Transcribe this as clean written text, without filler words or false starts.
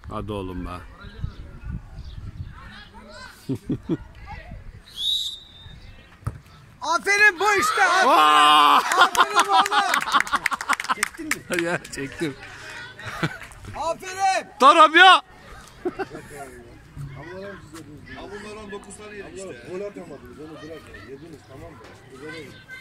Hadi oğlum be. Aferin bu işte. Aferin oğlum. Çektin mi? Ya çektim. Aferin. Tarap ya. Bunlar 19 tane yedik işte. Gol atamadınız, onu bırakın. Yediniz, tamam mı? Güzel oldu.